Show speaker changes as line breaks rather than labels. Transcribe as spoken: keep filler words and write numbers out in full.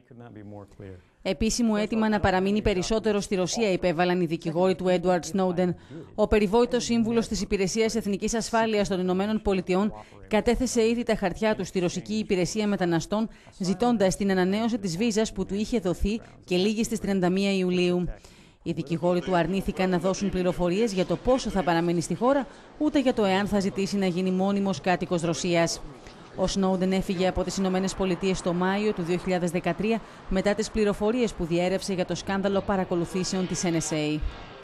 Επίσημο αίτημα να παραμείνει περισσότερο στη Ρωσία υπέβαλαν οι δικηγόροι του Έντουαρντ Σνόουντεν. Ο περιβόητος σύμβουλος της Υπηρεσίας Εθνικής Ασφάλειας των Ηνωμένων Πολιτειών κατέθεσε ήδη τα χαρτιά του στη Ρωσική Υπηρεσία Μεταναστών, ζητώντας την ανανέωση της βίζας που του είχε δοθεί και λήγει στις τριάντα μία Ιουλίου. Οι δικηγόροι του αρνήθηκαν να δώσουν πληροφορίες για το πόσο θα παραμείνει στη χώρα, ούτε για το εάν θα ζητήσει να γίνει μόνιμος κάτοικος Ρωσίας. Ο Σνόουντεν έφυγε από τις Ηνωμένες Πολιτείες το Μάιο του δύο χιλιάδες δεκατρία μετά τις πληροφορίες που διέρευσε για το σκάνδαλο παρακολουθήσεων της Εν Ες Έι.